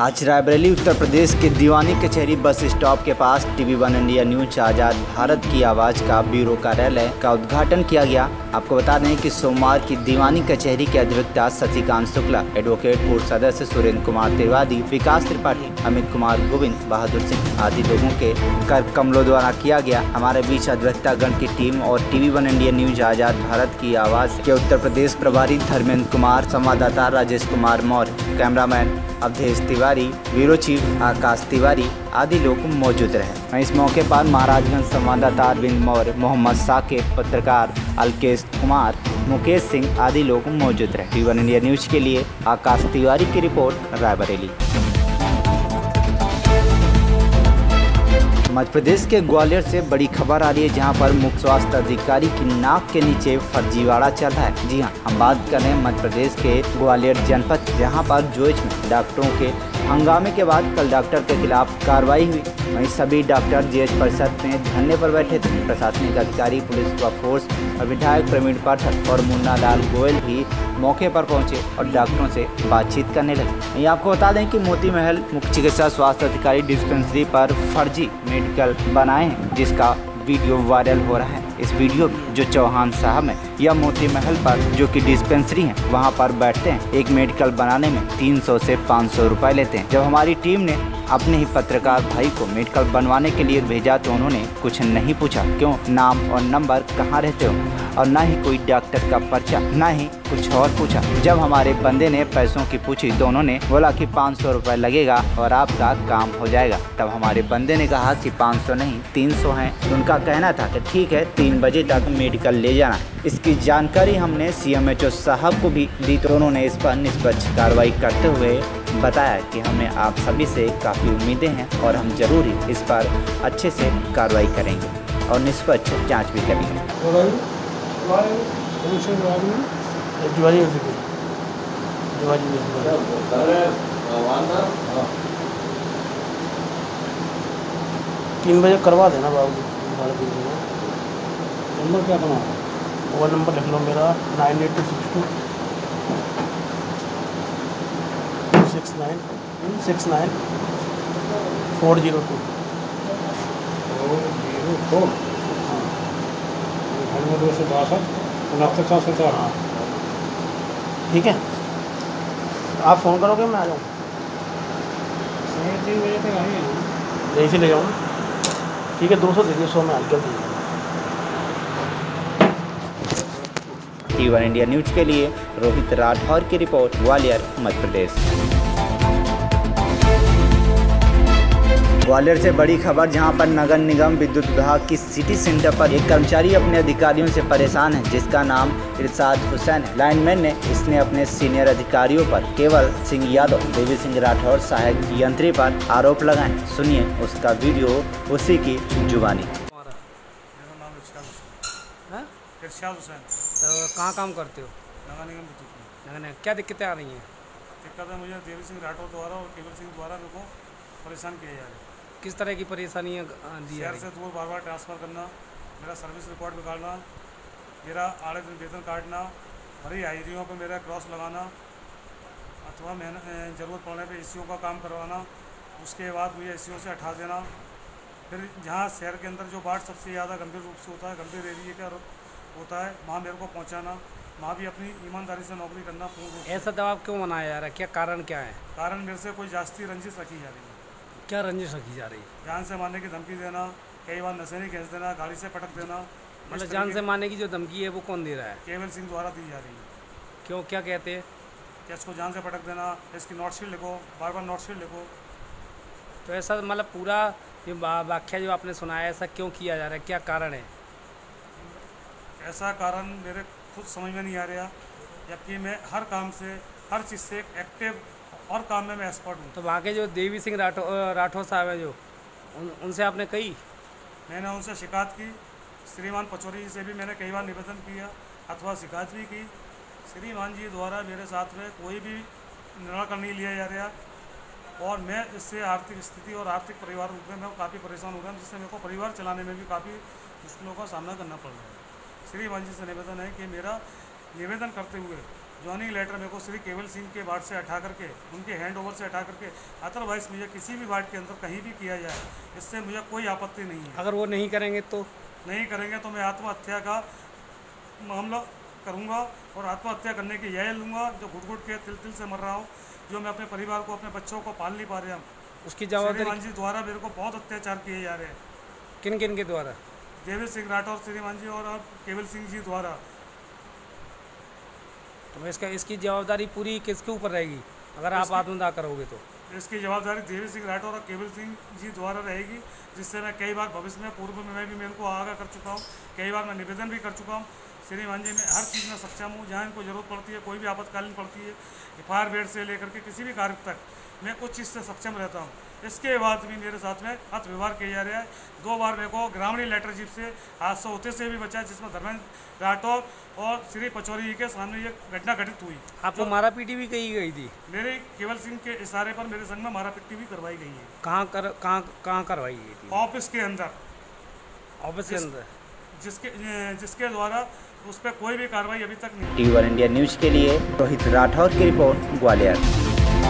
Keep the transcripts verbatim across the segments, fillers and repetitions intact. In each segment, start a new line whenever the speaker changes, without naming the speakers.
आज रायबरेली उत्तर प्रदेश के दीवानी कचहरी बस स्टॉप के पास टीवी वन इंडिया न्यूज आज़ाद भारत की आवाज़ का ब्यूरो कार्यालय का उद्घाटन किया गया। आपको बता दें कि सोमवार की दीवानी कचहरी के अधिवक्ता शशिकांत शुक्ला, एडवोकेट कोर्ट सदस्य सुरेंद्र कुमार तिवारी, विकास त्रिपाठी, अमित कुमार गोविंद, बहादुर सिंह आदि लोगों के कर कमलों द्वारा किया गया। हमारे बीच अधिवक्ता गण की टीम और टीवी वन इंडिया न्यूज आज़ाद भारत की आवाज़ के उत्तर प्रदेश प्रभारी धर्मेंद्र कुमार, संवाददाता Rajesh Kumar Maurya, cameraman Awadhesh Tiwari, bureau chief Akash Tiwari आदि लोग मौजूद रहे। इस मौके पर महाराजगंज संवाददाता अरविंद मौर्य, मोहम्मद साकिब, पत्रकार अलकेश कुमार, मुकेश सिंह आदि लोग मौजूद रहे। टीवी वन इंडिया न्यूज के लिए आकाश तिवारी की रिपोर्ट, रायबरेली। मध्य प्रदेश के ग्वालियर से बड़ी खबर आ रही है, जहां पर मुख्य स्वास्थ्य अधिकारी की नाक के नीचे फर्जीवाड़ा चल रहा है। जी हां, हम बात कर रहे हैं मध्य प्रदेश के ग्वालियर जनपद, जहां पर जोइच में डॉक्टरों के हंगामे के बाद कल डॉक्टर के खिलाफ कार्रवाई हुई। वहीं सभी डॉक्टर जीएच परिषद में धरने पर बैठे थे। प्रशासनिक अधिकारी, पुलिस व फोर्स और विधायक प्रवीण पाठक और मुन्ना लाल गोयल भी मौके पर पहुंचे और डॉक्टरों से बातचीत करने लगे। ये आपको बता दें कि मोती महल मुख्य चिकित्सा स्वास्थ्य अधिकारी डिस्पेंसरी पर फर्जी मेडिकल बनाए हैं, जिसका वीडियो वायरल हो रहा है। इस वीडियो जो चौहान साहब है या मोती महल पर जो कि डिस्पेंसरी है, वहां पर बैठते हैं, एक मेडिकल बनाने में तीन सौ से पाँच सौ रुपए लेते हैं। जब हमारी टीम ने अपने ही पत्रकार भाई को मेडिकल बनवाने के लिए भेजा तो उन्होंने कुछ नहीं पूछा, क्यों, नाम और नंबर, कहाँ रहते हो, और ना ही कोई डॉक्टर का पर्चा, ना ही कुछ और पूछा। जब हमारे बंदे ने पैसों की पूछी तो उन्होंने बोला कि पाँच सौ रुपये लगेगा और आपका काम हो जाएगा। तब हमारे बंदे ने कहा कि पाँच सौ नहीं तीन सौ हैं। उनका कहना था कि ठीक है, तीन बजे तक मेडिकल ले जाना। इसकी जानकारी हमने सीएमएचओ साहब को भी दी तो उन्होंने इस पर निष्पक्ष कार्रवाई करते हुए बताया कि हमें आप सभी से काफ़ी उम्मीदें हैं और हम जरूर ही इस पर अच्छे से कार्रवाई करेंगे और निष्पक्ष जांच भी करेंगे।
तीन बजे करवा देना बाबू। नंबर क्या बना? मोबाइल नंबर लिख लो मेरा, nine eight two six two six nine six nine four zero two four zero four हाँ दो सौ बासठ उनहत्तर चार सौ चार। हाँ ठीक है, आप फ़ोन करोगे, मैं आ जाऊँ। साढ़े तीन बजे तक आएंगे, यहीं से ले जाऊँ। ठीक है, दो सौ दे सौ में हल्के दीजिए।
टीवी वन इंडिया न्यूज के लिए रोहित राठौर की रिपोर्ट, ग्वालियर, मध्य प्रदेश। ग्वालियर से बड़ी खबर, जहां पर नगर निगम विद्युत विभाग की सिटी सेंटर पर एक कर्मचारी अपने अधिकारियों से परेशान है, जिसका नाम इरशाद हुसैन है। लाइनमैन ने इसने अपने सीनियर अधिकारियों पर केवल सिंह यादव, देवी सिंह राठौर, सहायक यंत्री पर आरोप लगाए। सुनिए उसका वीडियो उसी की जुबानी।
इरशाद हुसैन।
तो कहाँ काम करते हो?
नगर निगम विद्युत में।
नगर निगम, क्या दिक्कतें आ रही हैं?
दिक्कत है, मुझे देवी सिंह राठौर द्वारा और केवल सिंह द्वारा मेरे को परेशान किया जा रहा है।
किस तरह की परेशानियाँ दी
शहर से दूर बार बार ट्रांसफ़र करना, मेरा सर्विस रिकॉर्ड बिगाड़ना, मेरा आड़े दिन वेतन काटना, भरी हाजिरियों पर मेरा क्रॉस लगाना, अथवा मेहनत ज़रूरत पड़ने पर एसीओ का काम करवाना, उसके बाद मुझे एसीओ से हटा देना। फिर जहाँ शहर के अंदर जो वार्ड सबसे ज़्यादा गंभीर रूप से होता है, गंभीर एरिया का होता है, वहाँ मेरे को पहुँचाना, वहाँ भी अपनी ईमानदारी से नौकरी करना।
ऐसा दबाव क्यों बनाया जा रहा है? क्या कारण क्या है?
कारण मेरे से कोई जास्ती रंजिश रखी जा रही है।
क्या रंजिश रखी जा रही है?
जान से मारने की धमकी देना, कई बार नशे नहीं खींच देना, गाड़ी से पटक देना।
मतलब जान से मारने की जो धमकी है वो कौन दे रहा है?
केवल सिंह द्वारा दी जा रही है।
क्यों, क्या कहते हैं?
कि इसको जान से पटक देना, इसकी नोटशीट लिखो, बार बार नोटशीट लिखो।
तो ऐसा मतलब पूरा ये वाक्य जो आपने सुनाया, ऐसा क्यों किया जा रहा है? क्या कारण है?
ऐसा कारण मेरे खुद समझ में नहीं आ रहा, जबकि मैं हर काम से, हर चीज़ से एक्टिव और काम में मैं एक्सपर्ट हूँ।
तो वहाँ के जो देवी सिंह राठौर राठौर साहब है, जो उन, उनसे आपने कही?
मैंने उनसे शिकायत की। श्रीमान पचौरी से भी मैंने कई बार निवेदन किया अथवा शिकायत भी की। श्रीमान जी द्वारा मेरे साथ में कोई भी निर्णय नहीं लिया जा रहा और मैं इससे आर्थिक स्थिति और आर्थिक परिवार रूप में मैं काफ़ी परेशान हो रहा हूँ, जिससे मेरे को परिवार चलाने में भी काफ़ी मुश्किलों का सामना करना पड़ रहा है। श्रीमान जी से निवेदन है कि मेरा निवेदन करते हुए ज्वाइनिंग लेटर मेरे को श्री केवल सिंह के वार्ड से हटा करके, उनके हैंड ओवर से हटा करके अदरवाइज मुझे किसी भी वार्ड के अंदर कहीं भी किया जाए, इससे मुझे कोई आपत्ति नहीं है।
अगर वो नहीं करेंगे तो
नहीं करेंगे तो मैं आत्महत्या का मामला करूंगा और आत्महत्या करने की यह लूँगा जो घुट घुट के तिल तिल से मर रहा हूँ, जो मैं अपने परिवार को, अपने बच्चों को पाल नहीं पा रहे हम।
उसकी जवाबदारी
श्रीमान जी द्वारा मेरे को बहुत अत्याचार किए जा रहे हैं।
किन किन के द्वारा?
देवी सिंह राठौर श्रीमान जी और अब केवल सिंह जी द्वारा।
तो इसका इसकी जवाबदारी पूरी किसके ऊपर रहेगी अगर आप आत्मदाह करोगे तो?
इसकी जवाबदारी देवी सिंह राठौर और केवल सिंह जी द्वारा रहेगी, जिससे मैं कई बार भविष्य में, पूर्व में मैं भी मेरे को आगाह कर चुका हूँ, कई बार मैं निवेदन भी कर चुका हूँ। श्रीमान जी मैं हर चीज़ में सक्षम हूँ, जहाँ इनको जरूरत पड़ती है, कोई भी आपातकालीन पड़ती है, फायर बेड से लेकर के किसी भी कार्य तक मैं कुछ चीज़ से सक्षम रहता हूँ। इसके बाद भी मेरे साथ में अत व्यवहार किया जा रहा है। दो बार मेरे को ग्रामीण लेटर जीप से हादसा होते से भी बचा, जिसमें धर्मेंद्र राठौर और श्री पचौरी जी के सामने ये घटना घटित हुई।
आपको मारा पीटी भी कही गई थी?
मेरे केवल सिंह के इशारे पर मेरे संग में मारा पिट्टी भी करवाई गई है।
कहाँ कर कहाँ कहाँ करवाई गई थी?
ऑफिस के अंदर।
ऑफिस के अंदर
जिसके जिसके द्वारा उस पर कोई भी कार्रवाई अभी तक नहीं।
टीवी वन इंडिया न्यूज के लिए रोहित राठौर की रिपोर्ट, ग्वालियर।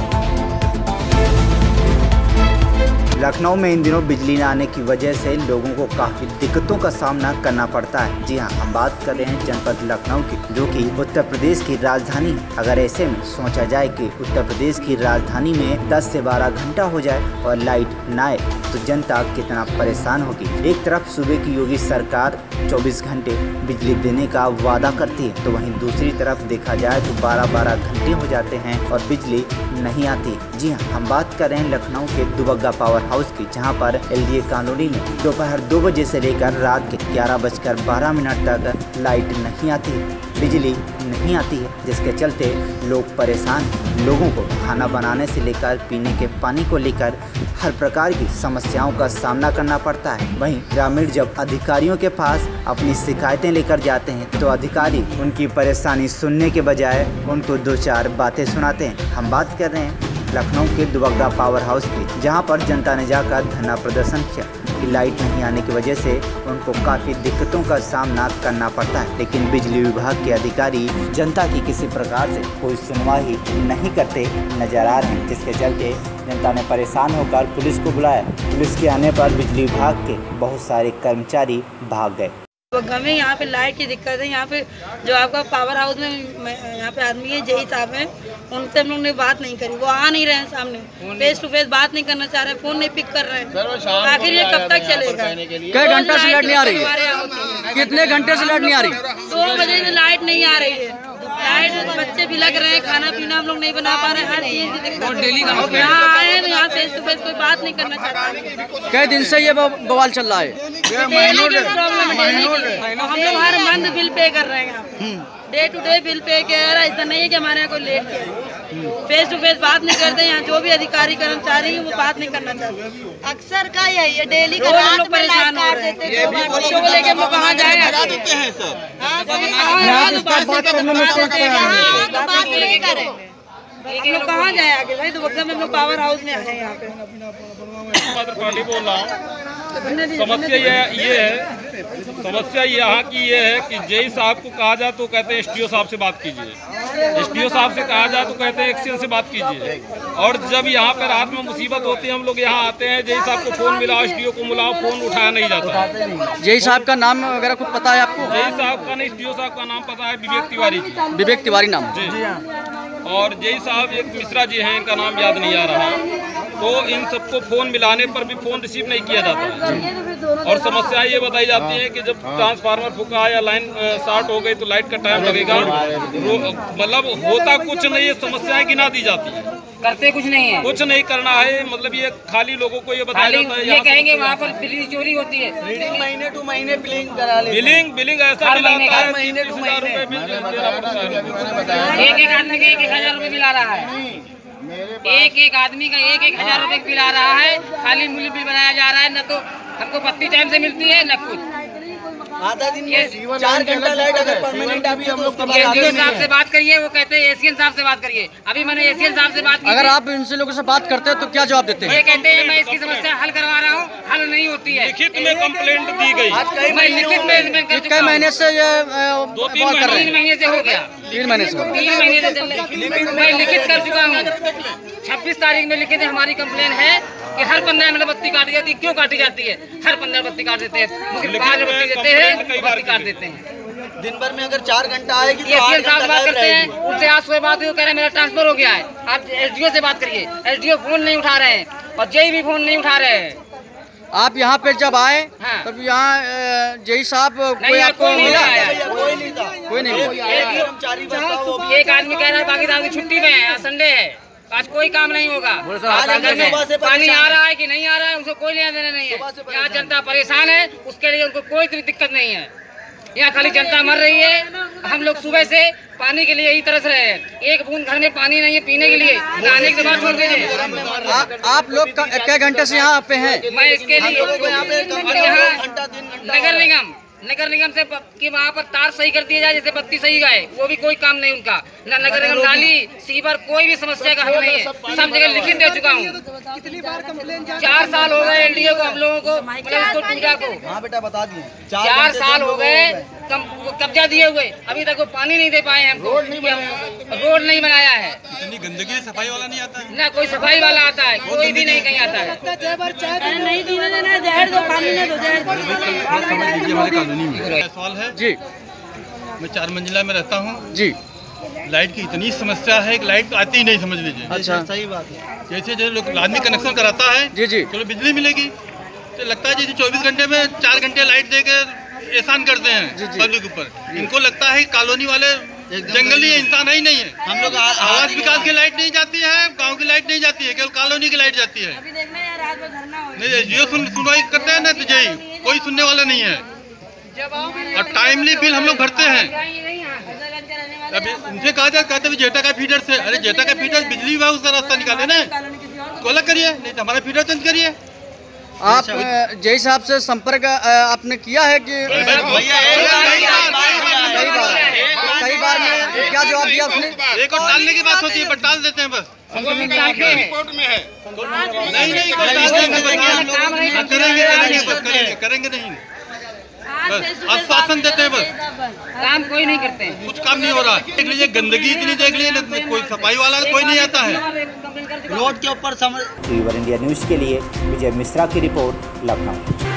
लखनऊ में इन दिनों बिजली न आने की वजह से लोगों को काफी दिक्कतों का सामना करना पड़ता है। जी हाँ, हम बात कर रहे हैं जनपद लखनऊ की, जो कि उत्तर प्रदेश की राजधानी है। अगर ऐसे में सोचा जाए कि उत्तर प्रदेश की राजधानी में दस से बारह घंटा हो जाए और लाइट न आए तो जनता कितना परेशान होगी। एक तरफ सूबे की योगी सरकार चौबीस घंटे बिजली देने का वादा करती है, तो वहीं दूसरी तरफ देखा जाए तो बारह बारह घंटे हो जाते हैं और बिजली नहीं आती। जी हाँ, हम बात कर रहे हैं लखनऊ के दुबग्गा पावर हाउस की, जहां पर एलडीए कॉलोनी में दोपहर दो बजे से लेकर रात के ग्यारह बजकर बारह मिनट तक लाइट नहीं आती, बिजली नहीं आती है, जिसके चलते लोग परेशान हैं। लोगों को खाना बनाने से लेकर पीने के पानी को लेकर हर प्रकार की समस्याओं का सामना करना पड़ता है। वहीं ग्रामीण जब अधिकारियों के पास अपनी शिकायतें लेकर जाते हैं तो अधिकारी उनकी परेशानी सुनने के बजाय उनको दो चार बातें सुनाते हैं। हम बात कर रहे हैं लखनऊ के दुबग्गा पावर हाउस की, जहां पर जनता ने जाकर धरना प्रदर्शन किया कि लाइट नहीं आने की वजह से उनको काफ़ी दिक्कतों का सामना करना पड़ता है। लेकिन बिजली विभाग के अधिकारी जनता की किसी प्रकार से कोई सुनवाई नहीं करते नजर आ रहे हैं, जिसके चलते जनता ने परेशान होकर पुलिस को बुलाया। पुलिस के आने पर बिजली विभाग के बहुत सारे कर्मचारी भाग गए।
हमें यहाँ पे लाइट की दिक्कत है। यहाँ पे जो आपका पावर हाउस में यहाँ पे आदमी है, जही साहब हैं, उनसे हम लोग ने बात नहीं करी। वो आ नहीं रहे हैं सामने, फेस टू फेस बात नहीं करना चाह रहे, फोन नहीं पिक कर रहे हैं। आखिर ये कब तक चलेगा?
कई घंटे से लाइट नहीं आ रही है? कितने घंटे से लाइट नहीं आ रही?
दो बजे से लाइट नहीं आ रही है। लाइट, बच्चे भी लग रहे हैं, खाना पीना हम लोग नहीं बना पा रहे हैं, हर चीज की दिक्कत। यहाँ आए हैं तो यहाँ फेस टू फेस कोई बात नहीं करना चाहता।
कई दिन से ये बवाल चल रहा है।
डेली की प्रॉब्लम है, डेली की। हम लोग हर मंथ बिल पे कर रहे हैं यहाँ, day to day bill pay किया जा रहा है। ऐसा नहीं है कि हमारे यहाँ कोई लेट किया। फेस टू फेस बात नहीं करते यहाँ, जो भी अधिकारी कर्मचारी है वो बात नहीं करना चाहते।
अक्सर का यही है, डेली का
रोज लोग परेशान हो रहे हैं। बच्चों को लेके हम लोग कहाँ जाए? हम लोग कहाँ जाए आगे भाई? तो वक्त में हम लोग पावर हाउस में आए हैं यहाँ पे।
बोल रहा हूँ, समस्या ये ये है समस्या यहाँ की ये है कि जेई साहब को कहा जाए तो कहते हैं एसडीओ साहब से बात कीजिए, एसडीओ साहब से कहा जाए तो कहते हैं एक्सीएन से बात कीजिए। और जब यहाँ पर रात में मुसीबत होती है, हम लोग यहाँ आते हैं, जेई साहब को फोन मिलाओ, एसडीओ को मिलाओ, फोन उठाया नहीं जाता।
जेई साहब का नाम वगैरह कुछ पता है आपको?
जेई साहब का नहीं, एसडीओ साहब का नाम पता है, विवेक तिवारी जी।
विवेक तिवारी नाम
जी। और जेई साहब एक मिश्रा जी हैं, इनका नाम याद नहीं आ रहा, तो इन सबको फोन मिलाने पर भी फोन रिसीव नहीं किया जाता है। और समस्या ये बताई जाती है कि जब ट्रांसफार्मर फूका या लाइन शॉर्ट हो गई तो लाइट का टाइम लगेगा। मतलब होता कुछ नहीं है, समस्याएं गिना दी जाती है,
करते कुछ नहीं है,
कुछ नहीं करना है। मतलब ये खाली लोगों को ये बताया जाता है,
ये कहेंगे वहाँ पर बिजली चोरी होती है,
महीने टू महीने बिलिंग करा ले।
बिलिंग बिलिंग ऐसा बिल आता है,
महीने टू महीने
एक एक आदमी का एक एक हजार रूपए बिल आ रहा है। एक एक आदमी का एक एक हजार रूपए बिल आ रहा है। खाली मूल्य बिल बनाया जा रहा है, न तो हमको बत्ती टाइम से मिलती है न कुछ।
आधा दिन में चार घंटा लाइट अगर परमानेंट अभी हम लोग
एसडीओ साहब से बात करिए, वो कहते हैं एसीएन साहब से बात करिए। अभी मैंने एसीएन साहब से बात की।
अगर आप इनसे लोगों से बात करते हैं तो क्या जवाब देते हैं?
ये कहते हैं मैं इसकी समस्या हल करवा रहा हूँ, हल नहीं नहीं होती है।
लिखित में कंप्लेंट दी गई,
मैं लिखित में मैं कर चुका हूं।
महीने से ये
दो तीन महीने
तीन महीने से हो गया,
तीन महीने से
तीन महीने से चल रही। मैं लिखित कर चुका हूँ। छब्बीस तारीख में लिखित हमारी कंप्लेन है कि हर पंद्रह मिनट बत्ती काटी जाती है। क्यों काटी जाती है? हर पंद्रह बत्ती काट देते हैं, मुझे पाँच बत्ती देते हैं, बत्ती काट देते हैं।
दिन भर में अगर चार घंटा आएगी तो
एसडीएम साहब बात करते हैं, उनसे आज सुबह बात हुई, कह रहे हैं मेरा ट्रांसफर हो गया है। आप एसडीओ से बात करिए, एसडीओ फोन नहीं उठा रहे हैं और जेई भी फोन नहीं उठा रहे हैं।
आप यहाँ पे जब आए
हाँ।
तब यहाँ जेई साहब कोई आपको
कोई नहीं
मिला?
आया,
कोई नहीं था,
कोई नहीं मिला।
एक आदमी कह रहा है बाकी साहब की छुट्टी में है, आज संडे है, आज कोई काम नहीं होगा। पानी आ रहा है कि नहीं आ रहा है उनको कोई लेना देना नहीं है। यहाँ जनता परेशान है, उसके लिए उनको कोई दिक्कत नहीं है। यहाँ खाली जनता मर रही है। हम लोग सुबह से पानी के लिए यही तरस रहे हैं। एक बूंद घर में पानी नहीं है पीने के लिए, नहाने के बाद छोड़ दीजिए।
आप लोग कै घंटे से यहाँ पे हैं?
मैं इसके लिए यहाँ नगर निगम नगर निगम से कि वहाँ पर तार सही कर दिया जाए, जैसे बत्ती सही गए, वो भी कोई काम नहीं उनका। न नगर निगम नाली सीवर कोई भी समस्या का हल नहीं है। सब जगह लिखित दे चुका हूँ। चार साल हो गए एलडीओ को, हम लोगों को, मतलब टूटा को।
हाँ बेटा बता दिए,
चार साल हो गए कब्जा दिए हुए, अभी तक वो पानी नहीं दे पाए हमको, रोड नहीं बनाया है।
इतनी गंदगी, सफाई वाला नहीं आता है
ना कोई सफाई वाला आता है, कोई भी नहीं कहीं आता है।
नहीं जहर दो, पानी नहीं दो, जहर
हमारे कॉलोनी में सवाल है
जी।
मैं चार मंजिला में रहता हूँ
जी।
लाइट की इतनी समस्या है कि लाइट आती ही नहीं, समझ लीजिए।
अच्छा,
सही बात है।
जैसे जो लोग आदमी कनेक्शन कराता है
जी जी,
चलो बिजली मिलेगी, तो लगता है जैसे चौबीस घंटे में चार घंटे लाइट देकर एहसान करते हैं पब्लिक ऊपर। इनको लगता है कालोनी वाले जंगली इंसान ही नहीं है। हम लोग आवास विकास की लाइट नहीं जाती है, गांव की लाइट नहीं जाती है, केवल कॉलोनी की लाइट जाती है। नहीं जियो सुन सुनवाई करते हैं ना, तो जय कोई सुनने वाला नहीं है। और टाइमली बिल हम लोग भरते हैं। अभी उनसे कहा जाए, कहते जेटा का फीडर से, अरे जेटा का फीडर बिजली विभाग उसका रास्ता निकाले ना, तो अलग करिए, नहीं तो हमारा फीडर चेंज करिए।
आप जेई साहब से संपर्क आपने किया है कि कई बार में क्या जवाब दिया उसने?
एक और टालने की बात होती है, पर टाल देते हैं बस। रिपोर्ट में है नहीं नहीं करेंगे करेंगे नहीं, बस आश्वासन देते हैं, बस
काम कोई नहीं करते हैं।
कुछ काम नहीं हो रहा। देख लीजिए गंदगी इतनी, देख लीजिए कोई सफाई वाला कोई नहीं आता है
रोड के ऊपर।
इंडिया न्यूज के लिए विजय मिश्रा की रिपोर्ट, लखनऊ।